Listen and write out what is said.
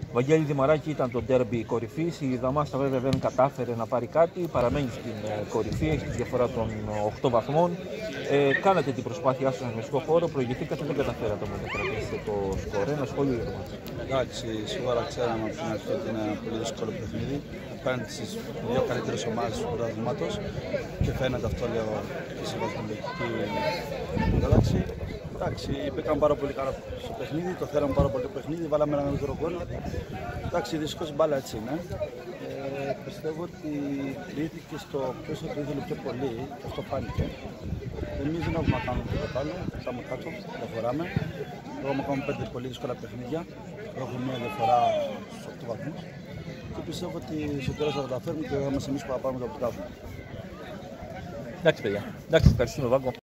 Βαγγέλη Δημαράκη, ήταν το ντέρμπι κορυφής. Η Δαμάστα βέβαια δεν κατάφερε να πάρει κάτι. Παραμένει στην κορυφή, έχει τη διαφορά των 8 βαθμών. Κάνατε την προσπάθειά στον αγωνιστικό χώρο, προηγηθήκατε, δεν καταφέρατε όμως να κρατήσετε το σκορ. Ένα σχόλιο για το μάτι. Εντάξει, σίγουρα ξέραμε από την αρχή ότι είναι ένα πολύ δύσκολο παιχνίδι. Απέναντι στις δύο καλύτερες ομάδες του πρωταθλήματος και φαίνεται αυτό λίγο και σε βαθμολογική μετάλλαξη. Εντάξει, μπήκαμε πάρα πολύ καλά στο παιχνίδι, το θέλαμε πάρα πολύ το παιχνίδι, βάλαμε ένα μικρό γκολ. Εντάξει, δυστυχώς η μπάλα έτσι είναι. Πιστεύω ότι κρίθηκε στο ποιος θα το ήθελε πιο πολύ, αυτό φάνηκε. Εμείς δεν έχουμε να κάνουμε τίποτα άλλο, estamos κάτω, προχωράμε. Έχουμε ακόμα 5 πολύ δύσκολα παιχνίδια, έχουμε μια διαφορά στους 8 βαθμούς. Και πιστεύω ότι στο τέλος θα τα καταφέρουμε και θα είμαστε εμείς που θα πάρουμε το πρωτάθλημα. Εντάξει, παιδιά. Εντάξει, ευχαριστούμε, Βάγκο.